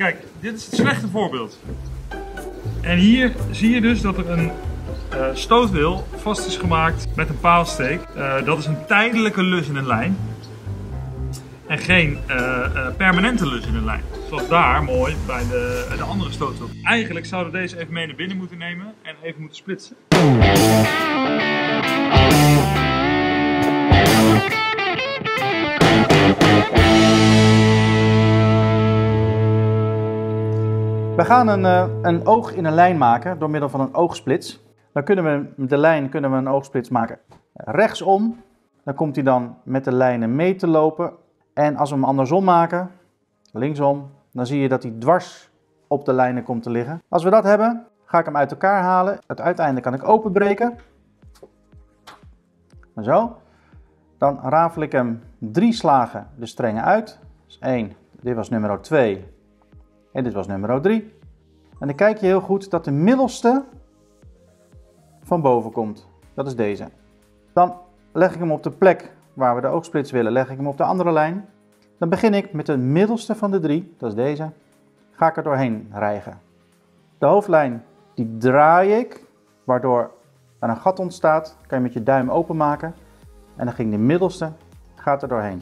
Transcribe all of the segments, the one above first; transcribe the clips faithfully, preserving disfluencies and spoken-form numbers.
Kijk, dit is het slechte voorbeeld. En hier zie je dus dat er een uh, stootwiel vast is gemaakt met een paalsteek. Uh, dat is een tijdelijke lus in een lijn. En geen uh, uh, permanente lus in een lijn. Zoals daar mooi bij de, de andere stootwiel. Eigenlijk zouden we deze even mee naar binnen moeten nemen en even moeten splitsen. We gaan een, uh, een oog in een lijn maken door middel van een oogsplits. Dan kunnen we met de lijn kunnen we een oogsplits maken rechtsom. Dan komt hij dan met de lijnen mee te lopen. En als we hem andersom maken, linksom, dan zie je dat hij dwars op de lijnen komt te liggen. Als we dat hebben, ga ik hem uit elkaar halen. Het uiteinde kan ik openbreken. Zo. Dan rafel ik hem drie slagen de strengen uit. Dus één, dit was nummer twee en dit was nummer drie. En dan kijk je heel goed dat de middelste van boven komt. Dat is deze. Dan leg ik hem op de plek waar we de oogsplits willen, leg ik hem op de andere lijn. Dan begin ik met de middelste van de drie, dat is deze. Ga ik er doorheen rijgen. De hoofdlijn die draai ik, waardoor er een gat ontstaat. Kan je met je duim openmaken. En dan ging de middelste, gaat er doorheen.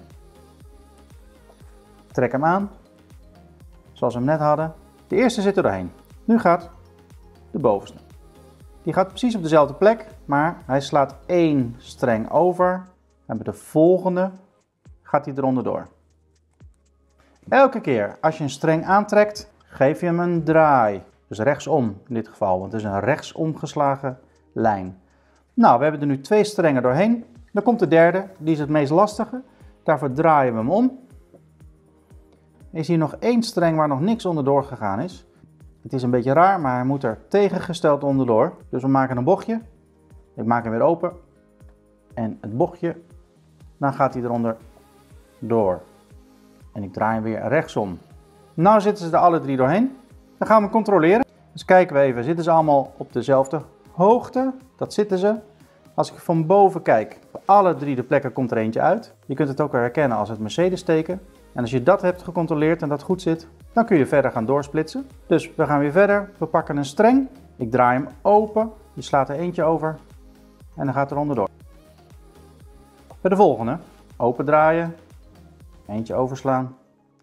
Trek hem aan, zoals we hem net hadden. De eerste zit er doorheen. Nu gaat de bovenste. Die gaat precies op dezelfde plek, maar hij slaat één streng over. En bij de volgende gaat hij eronder door. Elke keer als je een streng aantrekt, geef je hem een draai. Dus rechtsom in dit geval, want het is een rechtsomgeslagen lijn. Nou, we hebben er nu twee strengen doorheen. Dan komt de derde, die is het meest lastige. Daarvoor draaien we hem om. Er is hier nog één streng waar nog niks onderdoor gegaan is. Het is een beetje raar, maar hij moet er tegengesteld onderdoor. Dus we maken een bochtje. Ik maak hem weer open. En het bochtje, dan gaat hij eronder door. En ik draai hem weer rechtsom. Nou zitten ze er alle drie doorheen. Dan gaan we controleren. Dus kijken we even, zitten ze allemaal op dezelfde hoogte? Dat zitten ze. Als ik van boven kijk, op alle drie de plekken komt er eentje uit. Je kunt het ook herkennen als het Mercedes teken. En als je dat hebt gecontroleerd en dat goed zit, dan kun je verder gaan doorsplitsen. Dus we gaan weer verder. We pakken een streng. Ik draai hem open. Je slaat er eentje over. En dan gaat er onderdoor. Bij de volgende. Open draaien. Eentje overslaan.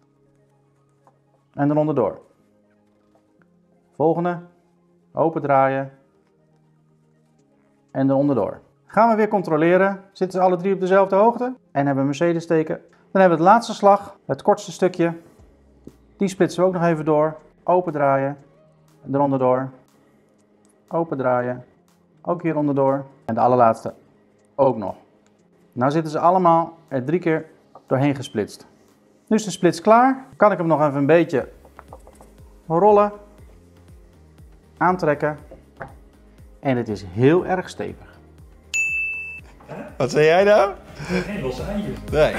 En eronder door. Volgende. Open draaien. En eronder door. Gaan we weer controleren. Zitten ze alle drie op dezelfde hoogte? En hebben we Mercedes teken. Dan hebben we het laatste slag. Het kortste stukje. Die splitsen we ook nog even door. Open draaien. Eronder door. Open draaien. Ook hier onderdoor. En de allerlaatste ook nog. Nou zitten ze allemaal er drie keer doorheen gesplitst. Nu is de splits klaar. Kan ik hem nog even een beetje rollen. Aantrekken. En het is heel erg stevig. Wat zei jij nou? Geen losse eindjes. Nee.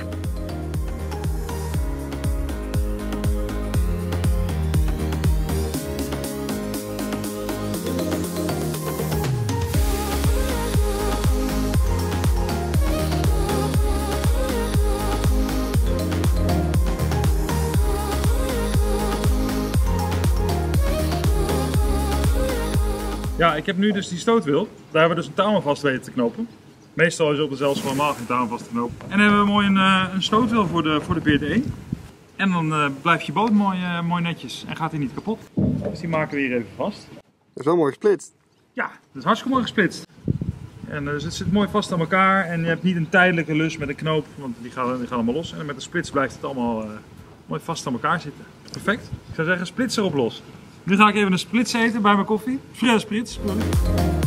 Ja, ik heb nu dus die stootwiel. Daar hebben we dus een touw aan vast weten te knopen. Meestal is er op de zelfs gewoon helemaal geen touw aan vast te knopen. En dan hebben we mooi een, uh, een stootwiel voor de, voor de B D E. En dan uh, blijft je boot mooi, uh, mooi netjes en gaat hij niet kapot. Dus die maken we hier even vast. Dat is wel mooi gesplitst. Ja, dat is hartstikke mooi gesplitst. En uh, dus het zit mooi vast aan elkaar en je hebt niet een tijdelijke lus met een knoop, want die gaan, die gaan allemaal los. En met de splits blijft het allemaal uh, mooi vast aan elkaar zitten. Perfect. Ik zou zeggen, splits erop los. Nu ga ik even een splits eten bij mijn koffie. Frère splits.